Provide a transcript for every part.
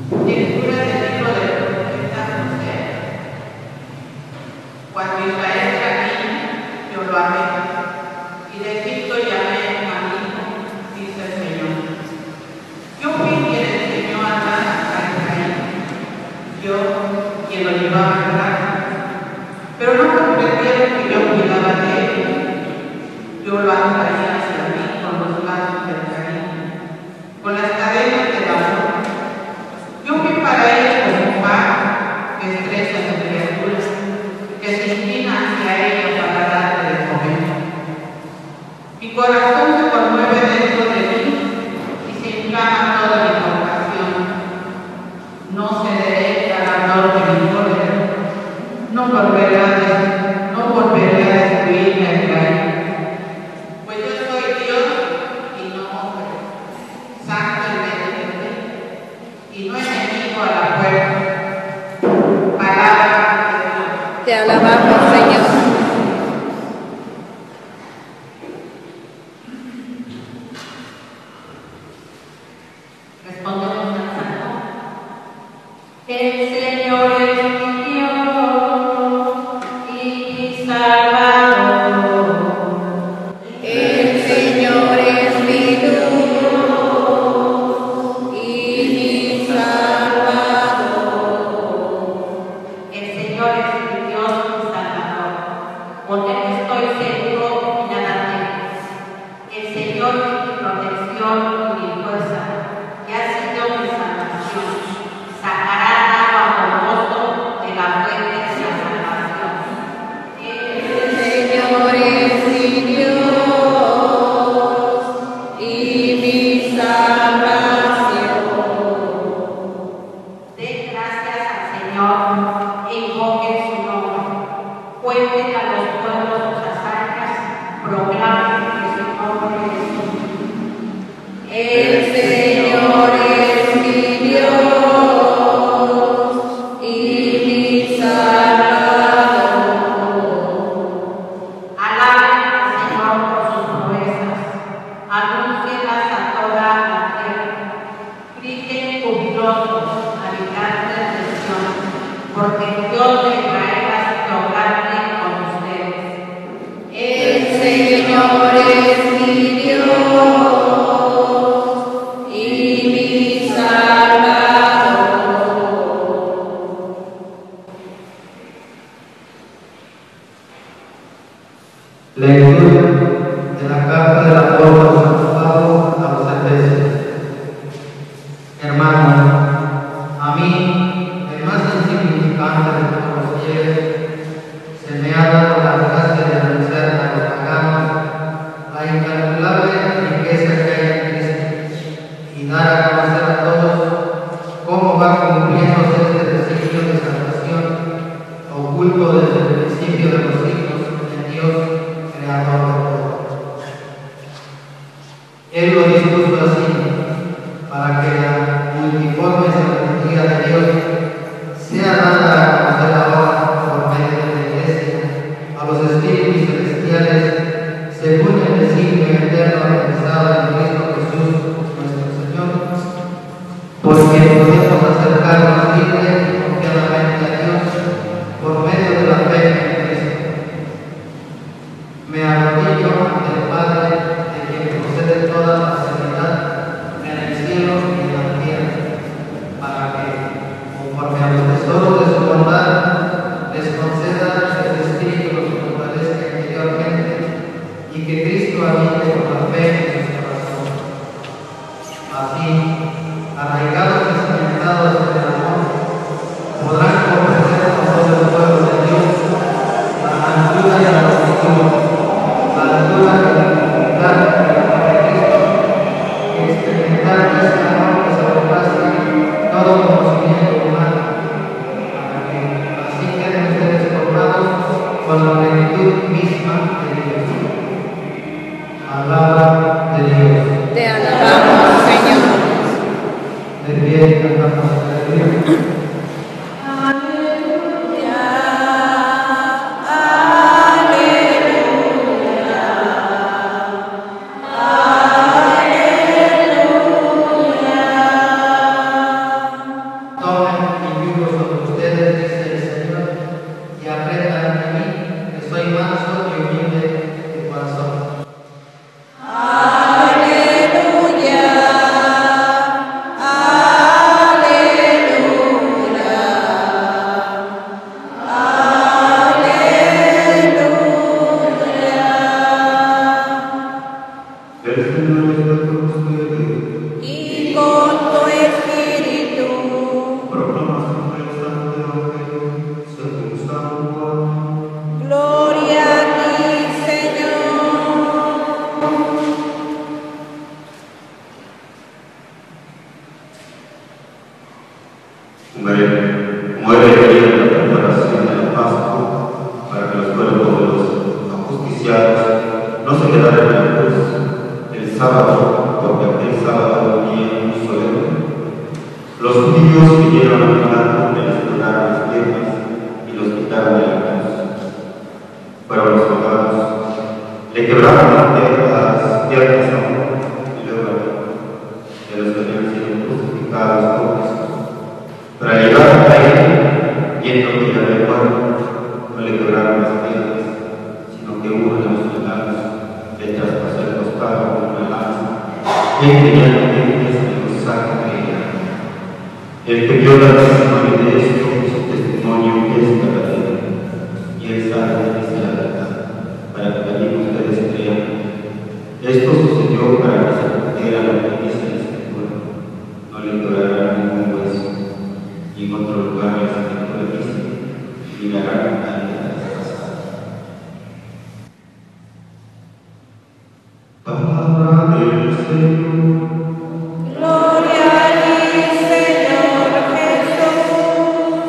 Lectura del libro del profeta José. Cuando Israel era niño, yo lo amé, y de Egipto llamé a mi hijo, dice el Señor. Yo fui quien enseñó a andar a Israel, yo quien lo llevaba en brazos, pero no comprendieron que yo cuidaba de él. Yo lo atraía hacia mí con los lazos del cariño, con las cadenas del amor. Yo fui para ellos como un par que estrecha a su criatura, que se inclina hacia ella para darle de comer. Mi corazón se conmueve dentro de mí y se inflama toda mi compasión. No cederé al ardor de mi cólera, no volveré a destruirme a Israel. Pues yo soy Dios y no hombre, santo en medio de mí, y no enemigo a la puerta. Palabra de Dios. Te alabamos, Señor. Respondemos al Salmo. El Señor es mi Dios y mi Salvador. El Señor es mi Dios y mi Salvador. El Señor es mi Dios y Salvador, porque estoy seguro y nada temo. El Señor es mi protección y mi fuerza, que ha sido mi salvación. Sacará agua con gozo de la fuente de la salvación. El Señor es mi Dios y mi salvación. Den gracias al Señor e invoquen su nombre. Cuenten a los pueblos sus hazañas, proclamen que su nombre es suyo. El Señor es mi Dios y mi Salvador. Alaben al Señor por sus proezas, anúncienlas a toda la tierra. Griten jubilosos, habitantes de Sion, porque el Dios de Israel ha sido grande con ustedes. El Señor es mi Dios y mi Salvador. Lectura de la carta del apóstol San Pablo a los Efesios. Hermanos, a mí, el más insignificante de todos los fieles, se me ha dado la gracia de anunciar a los paganos la incalculable riqueza que hay en Cristo y dar a conocer a todos cómo va cumpliéndose este designio de salvación oculto desde el principio de los siglos en Dios, creador de todo. Él lo dispuso así, para que la multiforme sabiduría de Dios sea dada a conocer ahora por medio de la Iglesia a los espíritus celestiales según el designio eterno realizado en Cristo Jesús nuestro Señor, porque podemos acercarnos libre y confiadamente a Dios por medio de la fe en Cristo. Me arrodillo ante el Padre, de quien procede toda la sanidad en el cielo y en la tierra, para que, conforme a los tesoros de su bondad, les conceda el Espíritu los fortalezca interiormente y que Cristo habite con la fe en sus corazones. Así, arraigados y cimentados en el amor, podrán comprender con todo el pueblo de Dios la altura y la longitud, la altura y la profundidad de Cristo, y experimentar ese amor que sobrepasa todo conocimiento humano, para que así queden ustedes formados con la plenitud misma de Dios. Palabra de Dios. Te alabamos, Señor. De pie y cantamos aleluya. Aleluya, aleluya, aleluya. como era requerida la preparación de la Pascua, para que los cuerpos de los ajusticiados no se quedaran en la cruz el sábado, porque aquel sábado un día muy solemne. Los judíos vinieron a Pilato, le desnudaron las piernas y los quitaron de la cruz. Fueron los soldados, le quebraron las piernas a uno y luego a otro, de los que habían sido crucificados con Jesús. Pero al llegar a él, viendo que ya había muerto, no le quebraron las piernas, sino que uno de los soldados le traspasó el costado con una lanza. Él tenía dientes y los saca de ella. El que vio la testimonio de esto, su testimonio es verdadero, y él sabe que dice la verdad, para que también ustedes crean. Esto sucedió para que se cumpliera lo que dice la Escritura: no le quebrarán ningún hueso. Y en otro lugar la Escritura dice: mirarán a nadie traspasado. Palabra del Señor. Gloria a ti, Señor Jesús.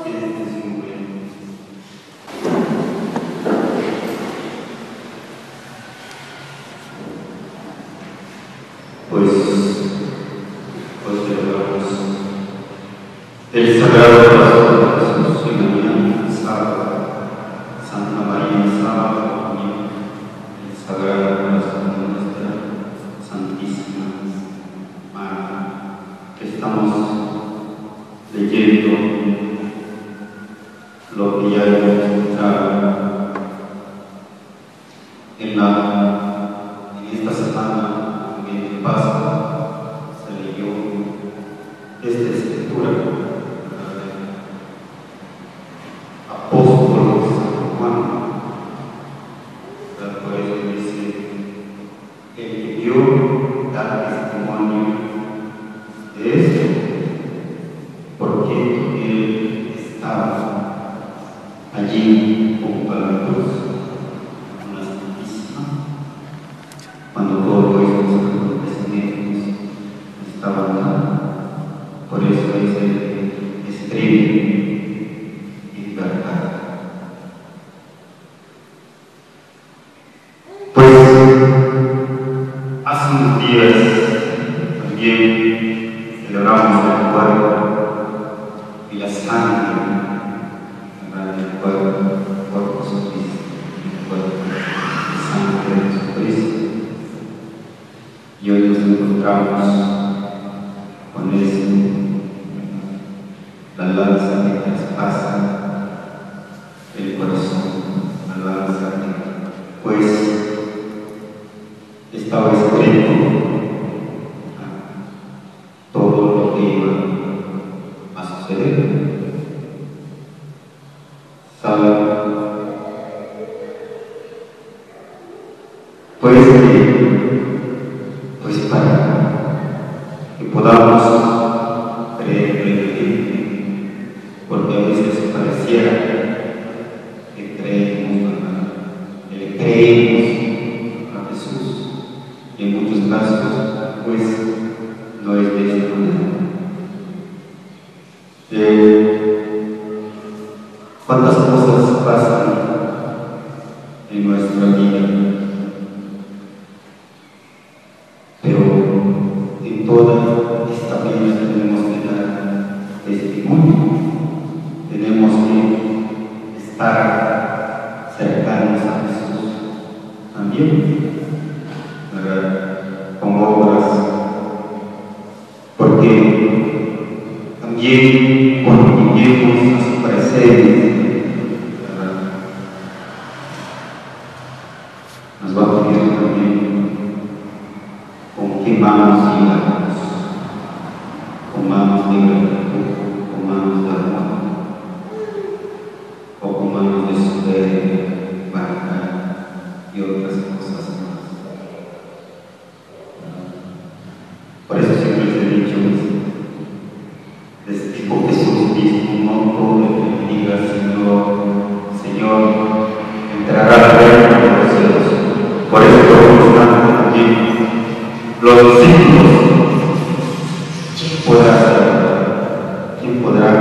Pues hoy celebramos el Sagrado Corazón de Jesús en la mañana, sábado, Santa María, sábado también, el Sagrado Corazón de nuestra Santísima Madre, que estamos leyendo lo que ya hemos escuchado en esta semana de Pascua. Se leyó esta escritura del apóstol San Juan. Por eso dice: el que vio da testimonio de esto, porque él estaba allí junto a la cruz, con la Santísima, cuando todos estos acontecimientos estaban dando. Por eso dice: escribe en verdad. Pues hace unos días también celebramos el cuerpo y la sangre del cuerpo Jesucristo, el cuerpo y sangre de Jesucristo. Y hoy nos encontramos con esto, la lanza que traspasa el corazón, la lanza que pues estaba escrito todo lo que iba a suceder. ¿Saben? Pues para que podamos creer plenamente, porque a veces pareciera que le creemos a Jesús, y en muchos casos pues no es de esa manera. ¿Cuántas cosas pasan en nuestra vida? Pero en toda esta vida tenemos que dar testimonio, tenemos que estar cercanos a Jesús también, ¿verdad? Con obras, porque también cuando vivimos a su presencia, nos va a pedir también con qué manos llegamos, con manos de gratitud, con manos de amor, o con manos de soberbia, vanidad y otras cosas más. Por eso siempre les he dicho, les digo Jesús mismo: no todo el que me diga Señor, Señor, entrará al reino de los cielos. Por eso todos estamos también los discípulos. ¿Quién podrá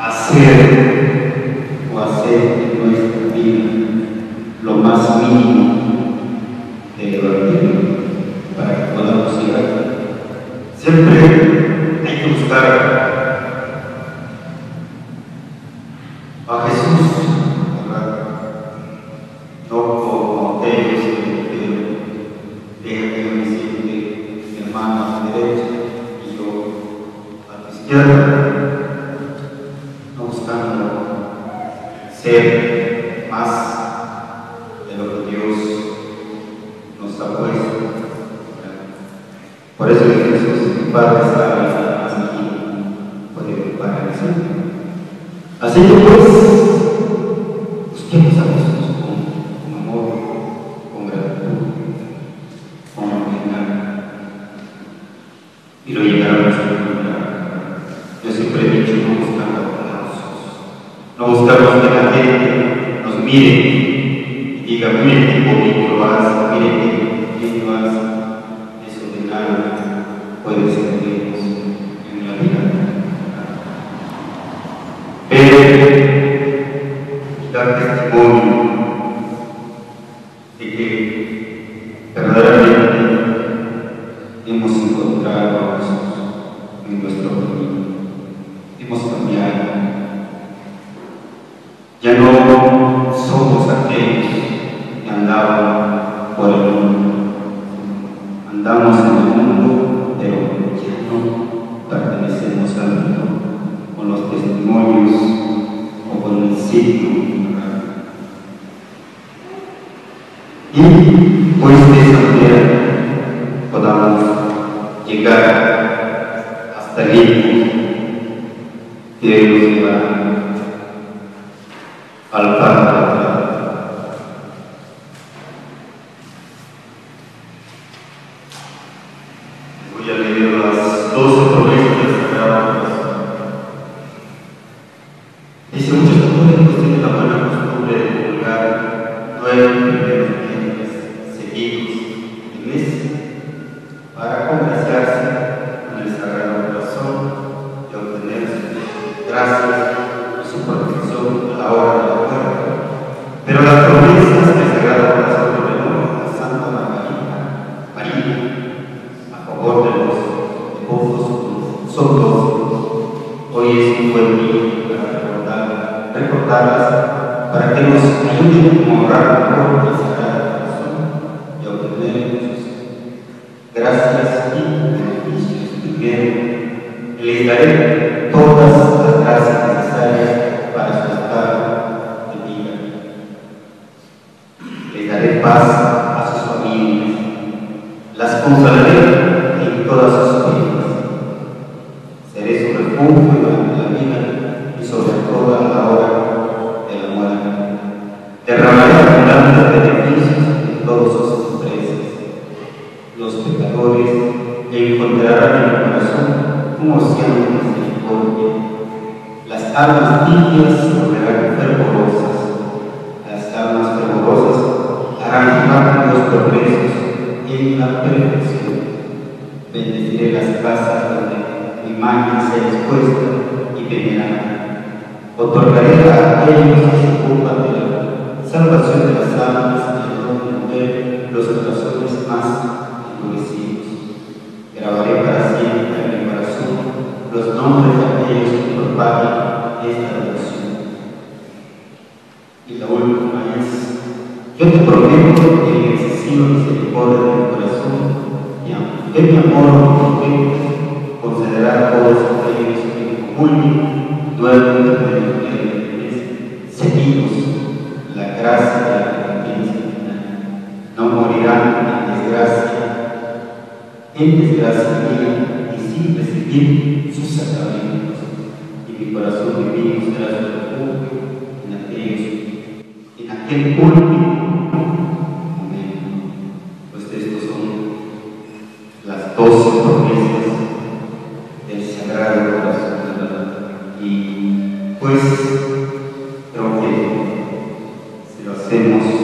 hacer en nuestra vida lo más mínimo del Evangelio para que podamos llegar. Siempre hay que buscar a Jesús, ¿verdad? No como aquellos que dejan que yo me siente mi hermano a mi derecha y yo a tu izquierda, no buscando ser más de lo que Dios nos ha puesto. Por eso Jesús, mi Padre sabe más aquí, puede ocupar el centro. Así que pues, busquemos a Jesús con amor, con gratitud, con humildad, y lo llegaremos a encontrar. Yo siempre he dicho, no buscando aplausos, no buscamos que la gente nos mire y diga, miren qué bonito lo hace, miren qué bien lo hace. Eso de nada puede servirnos en la vida. Pero dar testimonio de que verdaderamente hemos encontrado a Jesús en nuestro camino, hemos cambiado. Ya no somos aquellos que andaban por el mundo, andamos en el mundo, pero ya no pertenecemos al mundo con los testimonios o con el signo. Y pues de esa manera podamos llegar hasta el Hijo que nos lleva al Padre. Voy a leer las 12 promesas del Sagrado Corazón. Dice, muchos católicos tienen la buena costumbre de comulgar 9 primeros días seguidos del mes para congraciarse con el Sagrado Corazón y obtener gracias y su protección a la hora de la muerte. Pero las promesas que el Sagrado Corazón ordenó a Santa María a favor de los devotos son 12. Hoy es un buen día para recordarlas, para que nos ayuden a honrar mejor el Sagrado Corazón y a obtener sus gracias y beneficios. Primero, les daré todas las gracias necesarias para su estado de vida. Les daré paz a sus familias, las consolaré en todas sus penas. Seré su refugio durante la vida y sobre todo a la hora de la muerte. Derramaré abundantes beneficios en todos sus intereses. Los pecadores encontrarán en el corazón un océano de misericordia. Las almas tibias se volverán fervorosas. Las almas fervorosas harán rápidos progresos en la perfección. Bendeciré las casas donde mi imagen sea expuesta y venerada. Otorgaré a aquellos que se ocupan de la salvación de las almas y el don de mover los corazones más endurecidos. Grabaré para siempre en mi corazón los nombres de aquellos que propaguen esta devoción. Y la última es, yo te prometo que en excesiva misericordia de mi corazón que mi amor concederá a todos aquellos que comulguen 9 seguidos la gracia de la penitencia final. No morirán en desgracia mía y sin recibir sus sacramentos, y mi corazón divino será su refugio en aquel último momento. Pues estos son las 12 promesas del Sagrado Corazón de la. Y pues creo que si lo hacemos